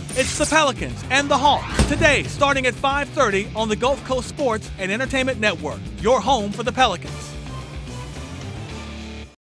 It's the Pelicans and the Hawks today, starting at 5:30 on the Gulf Coast Sports and Entertainment Network, your home for the Pelicans.